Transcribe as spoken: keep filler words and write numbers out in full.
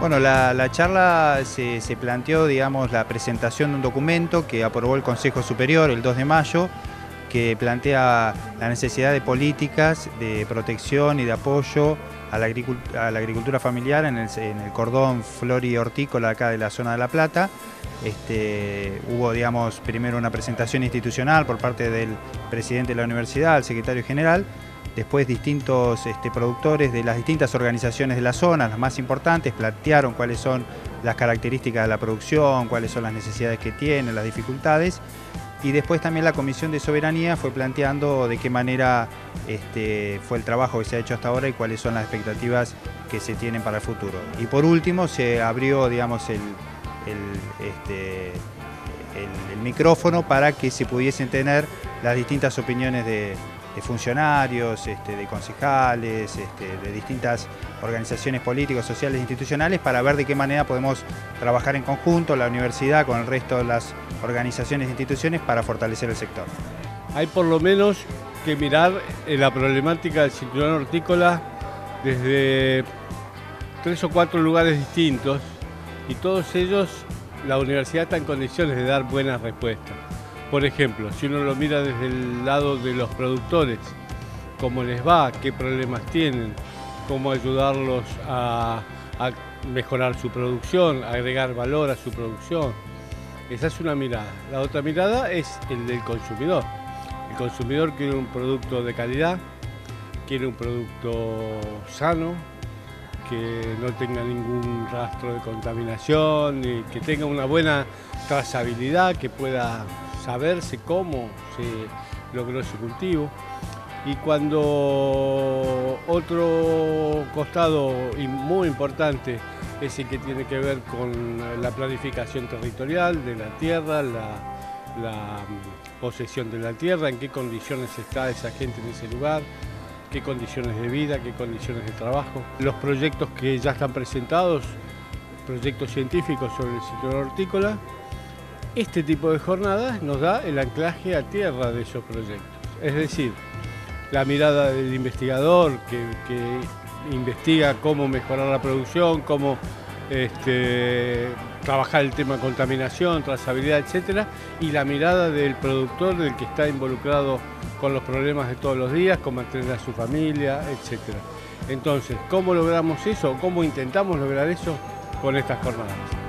Bueno, la, la charla se, se planteó, digamos, la presentación de un documento que aprobó el Consejo Superior el dos de mayo, que plantea la necesidad de políticas de protección y de apoyo a la, agricult a la agricultura familiar en el, en el cordón flori-hortícola acá de la zona de La Plata. Este, hubo, digamos, primero una presentación institucional por parte del presidente de la universidad, el secretario general. Después distintos este, productores de las distintas organizaciones de la zona, las más importantes, plantearon cuáles son las características de la producción, cuáles son las necesidades que tienen, las dificultades. Y después también la Comisión de Soberanía fue planteando de qué manera este, fue el trabajo que se ha hecho hasta ahora y cuáles son las expectativas que se tienen para el futuro. Y por último se abrió, digamos, el, el, este, el, el micrófono para que se pudiesen tener las distintas opiniones de de funcionarios, este, de concejales, este, de distintas organizaciones políticas, sociales e institucionales, para ver de qué manera podemos trabajar en conjunto, la universidad con el resto de las organizaciones e instituciones, para fortalecer el sector. Hay por lo menos que mirar la problemática del cinturón hortícola desde tres o cuatro lugares distintos, y todos ellos la universidad está en condiciones de dar buenas respuestas. Por ejemplo, si uno lo mira desde el lado de los productores, cómo les va, qué problemas tienen, cómo ayudarlos a, a mejorar su producción, a agregar valor a su producción. Esa es una mirada. La otra mirada es el del consumidor. El consumidor quiere un producto de calidad, quiere un producto sano, que no tenga ningún rastro de contaminación, y que tenga una buena trazabilidad, que pueda saberse cómo se logró ese cultivo. Y cuando otro costado muy importante es el que tiene que ver con la planificación territorial de la tierra, la, la posesión de la tierra, en qué condiciones está esa gente en ese lugar, qué condiciones de vida, qué condiciones de trabajo. Los proyectos que ya están presentados, proyectos científicos sobre el cinturón hortícola. Este tipo de jornadas nos da el anclaje a tierra de esos proyectos. Es decir, la mirada del investigador que, que investiga cómo mejorar la producción, cómo este, trabajar el tema de contaminación, trazabilidad, etcétera, y la mirada del productor, del que está involucrado con los problemas de todos los días, cómo mantener a su familia, etcétera. Entonces, ¿cómo logramos eso? ¿Cómo intentamos lograr eso con estas jornadas?